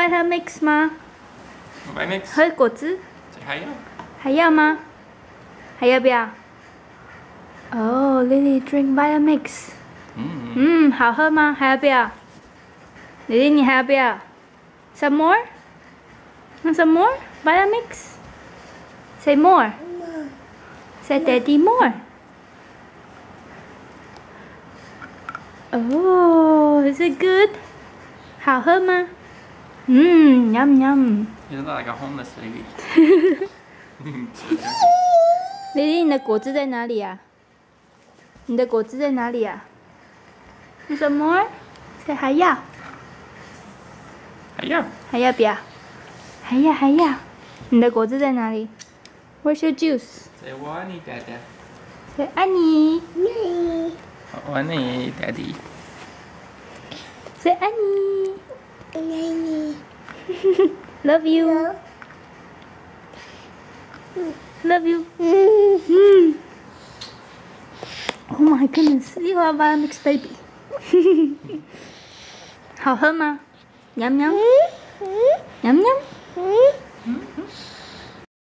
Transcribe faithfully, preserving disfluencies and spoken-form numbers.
Vitamix 吗 ？Vitamix 喝果汁还要？ 还要吗？还要不要？哦、oh, ，Lily drink Vitamix。 嗯嗯，好喝吗？还要不要？Lily，你还要不要 ？Some more? Some more? Vitamix? Say more. Say Daddy more. Oh, is it good? 好喝吗？嗯 ，yum yum。 You look like a homeless baby. 丽丽，你的果汁在哪里啊？你的果汁在哪里啊？什么？谁还要？ 还要？ 还要不要？还要还要？你的果汁在哪里 ？Where's your juice？ Say 我爱你，爹爹。 谁爱你？ 我爱你，爹地。 谁爱你？爱你。Love you. Love you. Mm. Oh my goodness, you are Vitamix baby. 好喝吗？Yum yum. Yum yum.